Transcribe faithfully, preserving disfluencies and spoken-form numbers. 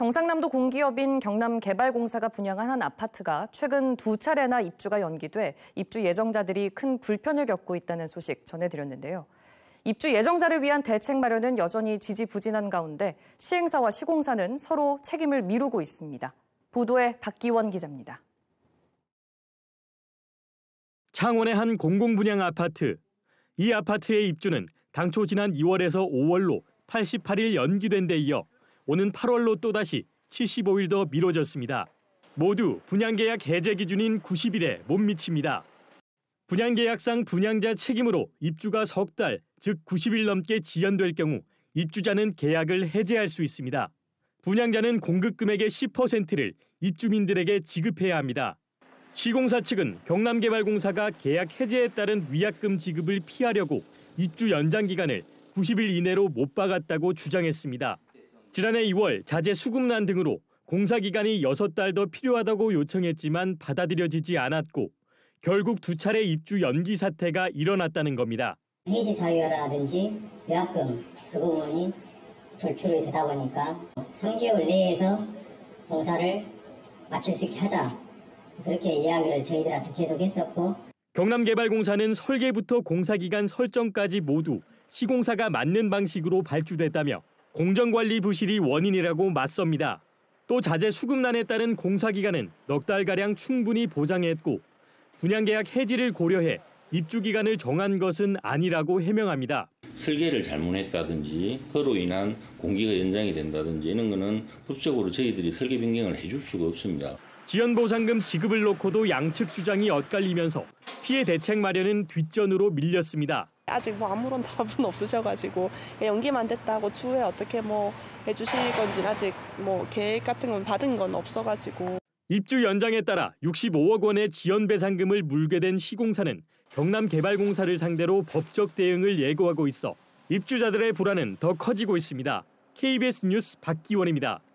경상남도 공기업인 경남개발공사가 분양한 한 아파트가 최근 두 차례나 입주가 연기돼 입주 예정자들이 큰 불편을 겪고 있다는 소식 전해드렸는데요. 입주 예정자를 위한 대책 마련은 여전히 지지부진한 가운데 시행사와 시공사는 서로 책임을 미루고 있습니다. 보도에 박기원 기자입니다. 창원의 한 공공분양 아파트. 이 아파트의 입주는 당초 지난 이월에서 오월로 팔십팔 일 연기된 데 이어 오는 팔월로 또다시 칠십오 일 더 미뤄졌습니다. 모두 분양계약 해제 기준인 구십 일에 못 미칩니다. 분양계약상 분양자 책임으로 입주가 석 달, 즉 구십 일 넘게 지연될 경우 입주자는 계약을 해제할 수 있습니다. 분양자는 공급 금액의 십 퍼센트를 입주민들에게 지급해야 합니다. 시공사 측은 경남개발공사가 계약 해제에 따른 위약금 지급을 피하려고 입주 연장 기간을 구십 일 이내로 못 박았다고 주장했습니다. 지난해 이월 자재 수급난 등으로 공사 기간이 여섯 달 더 필요하다고 요청했지만 받아들여지지 않았고 결국 두 차례 입주 연기 사태가 일어났다는 겁니다. 해지 사유라든지 위약금 그 부분이 돌출이 되다 보니까 삼 개월 내에서 공사를 맞출 수 있게 하자. 그렇게 이야기를 저희들한테 계속 했었고. 경남개발공사는 설계부터 공사기간 설정까지 모두 시공사가 맞는 방식으로 발주됐다며 공정관리 부실이 원인이라고 맞섭니다. 또 자재 수급난에 따른 공사기간은 넉 달가량 충분히 보장했고 분양계약 해지를 고려해 입주기간을 정한 것은 아니라고 해명합니다. 설계를 잘못했다든지 그로 인한 공기가 연장이 된다든지 이런 거는 법적으로 저희들이 설계 변경을 해줄 수가 없습니다. 지연보상금 지급을 놓고도 양측 주장이 엇갈리면서 피해 대책 마련은 뒷전으로 밀렸습니다. 아직 뭐 아무런 답은 없으셔가지고 연기만 됐다고 추후에 어떻게 뭐 해주실 건지 아직 뭐 계획 같은 건 받은 건 없어가지고. 입주 연장에 따라 육십오억 원의 지연배상금을 물게 된 시공사는 경남개발공사를 상대로 법적 대응을 예고하고 있어 입주자들의 불안은 더 커지고 있습니다. 케이비에스 뉴스 박기원입니다.